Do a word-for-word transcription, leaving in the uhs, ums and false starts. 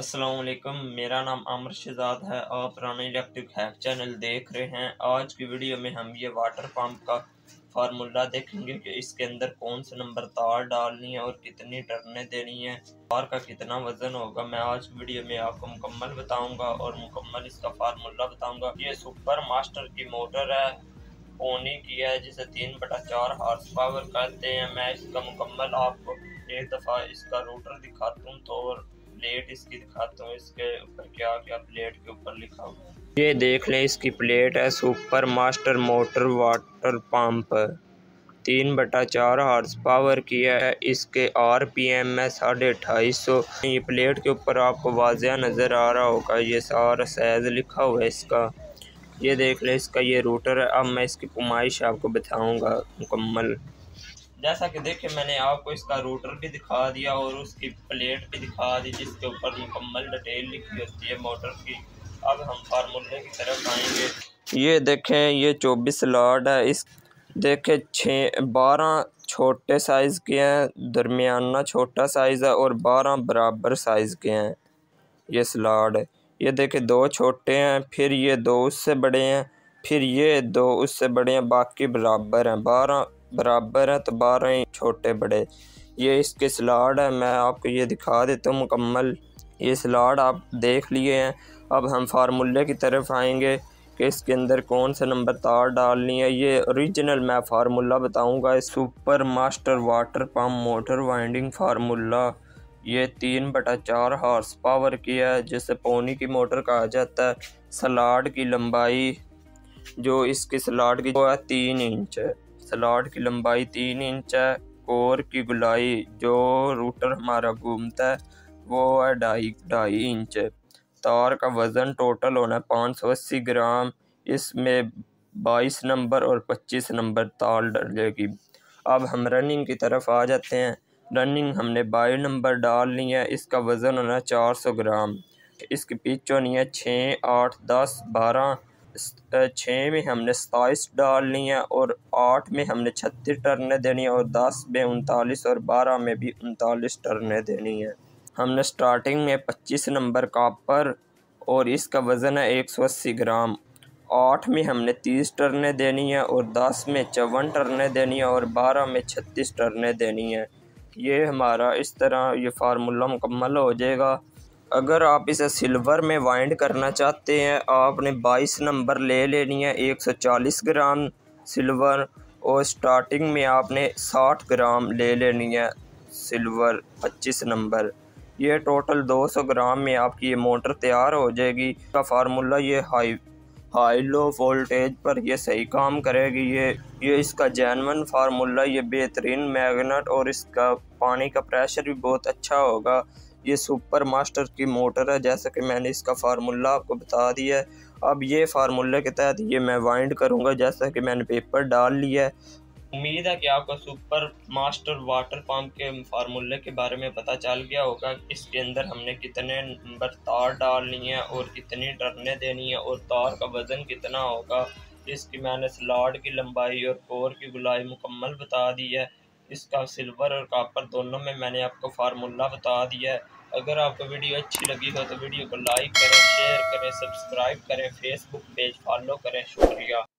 अस्सलाम वालेकुम, मेरा नाम आमिर शहजाद है। आप राना इलेक्ट्रिक हैक चैनल देख रहे हैं। आज की वीडियो में हम ये वाटर पंप का फार्मूला देखेंगे कि इसके अंदर कौन से नंबर तार डालनी है और कितनी टर्नें देनी है, तार का कितना वजन होगा। मैं आज की वीडियो में आपको मुकम्मल बताऊंगा और मुकम्मल इसका फार्मूला बताऊंगा। ये सुपर मास्टर की मोटर है, पोनी की है, जिसे तीन बटा चार हार्स पावर कहते हैं। मैं इसका मुकम्मल आपको एक दफ़ा इसका रोटर दिखाता हूँ तो प्लेट इसकी दिखाता हूँ, इसके ऊपर क्या क्या प्लेट के ऊपर लिखा हुआ है। ये देख लें, इसकी प्लेट है super master motor water pump, तीन बटा चार हार्स पावर की है। इसके आर पी एम है साढ़े अट्ठाईस सौ। ये प्लेट के ऊपर आपको वाज़िया नज़र आ रहा होगा, ये सारा साइज लिखा हुआ है इसका। ये देख लें, इसका ये रूटर है। अब मैं इसकी पुमाइश आपको बताऊंगा मुकम्मल। जैसा कि देखिए, मैंने आपको इसका रूटर भी दिखा दिया और उसकी प्लेट भी दिखा दी, जिसके ऊपर मुकम्मल डिटेल लिखी होती है मोटर की। अब हम फार्मूले की तरफ आएंगे। ये देखें, ये चौबीस स्लॉट है। इस देखें छः बारह छोटे साइज़ के हैं, दरमियाना छोटा साइज़ है और बारह बराबर साइज़ के हैं ये स्लॉट। ये देखें, दो छोटे हैं, फिर ये दो उससे बड़े हैं, फिर ये दो उससे बड़े हैं, बाकी बराबर हैं। बारह बराबर है तो बारह ही छोटे बड़े। ये इसके स्लॉट है, मैं आपको ये दिखा देता हूँ मुकम्मल। ये स्लॉट आप देख लिए हैं। अब हम फार्मूले की तरफ आएंगे कि इसके अंदर कौन सा नंबर तार डालनी है। ये ओरिजिनल मैं फार्मूला बताऊंगा। Super master water pump motor winding formula, ये तीन बटा चार हार्स पावर की है, जिसे पोनी की मोटर कहा जाता है। स्लॉट की लंबाई जो इसके स्लॉट की वो है तीन इंच है। स्लॉट की लंबाई तीन इंच है। कोर की गुलाई जो रूटर हमारा घूमता है वो है ढाई ढाई इंच है। तार का वज़न टोटल होना है पाँच सौ अस्सी ग्राम। इसमें बाईस नंबर और पच्चीस नंबर तार डलेगी। अब हम रनिंग की तरफ आ जाते हैं। रनिंग हमने बाईस नंबर डालनी है। इसका वज़न होना है चार सौ ग्राम। इसकी पिच होनी है छः आठ दस बारह। छः में हमने सताईस डालनी है और आठ में हमने छत्तीस टर्नें देनी है और दस में उनतालीस और बारह में भी उनतालीस टर्नें देनी है। हमने स्टार्टिंग में पच्चीस नंबर कापर और इसका वज़न है एक सौ अस्सी ग्राम। आठ में हमने तीस टर्नें देनी है और दस में चौवन टर्नें देनी है और बारह में छत्तीस टर्नें देनी है। ये हमारा इस तरह ये फार्मूला मुकम्मल हो जाएगा। अगर आप इसे सिल्वर में वाइंड करना चाहते हैं, आपने बाईस नंबर ले लेनी है, एक सौ चालीस ग्राम सिल्वर, और स्टार्टिंग में आपने साठ ग्राम ले लेनी है सिल्वर पच्चीस नंबर। ये टोटल दो सौ ग्राम में आपकी ये मोटर तैयार हो जाएगी। इसका फार्मूला ये हाई हाई लो वोल्टेज पर ये सही काम करेगी। ये ये इसका जेन्युइन फार्मूला, ये बेहतरीन मैग्नेट और इसका पानी का प्रेशर भी बहुत अच्छा होगा। ये सुपर मास्टर की मोटर है, जैसा कि मैंने इसका फार्मूला आपको बता दिया है। अब ये फार्मूले के तहत ये मैं वाइंड करूँगा, जैसा कि मैंने पेपर डाल लिया है। उम्मीद है कि आपको सुपर मास्टर वाटर पंप के फार्मूले के बारे में पता चल गया होगा। इसके अंदर हमने कितने नंबर तार डालनी है और कितनी टर्नें देनी है और तार का वज़न कितना होगा। इसकी मैंने स्लॉट की लंबाई और कोर की गुलाई मुकम्मल बता दी है। इसका सिल्वर और कॉपर दोनों में मैंने आपको फार्मूला बता दिया है। अगर आपको वीडियो अच्छी लगी हो तो वीडियो को लाइक करें, शेयर करें, सब्सक्राइब करें, फेसबुक पेज फॉलो करें। शुक्रिया।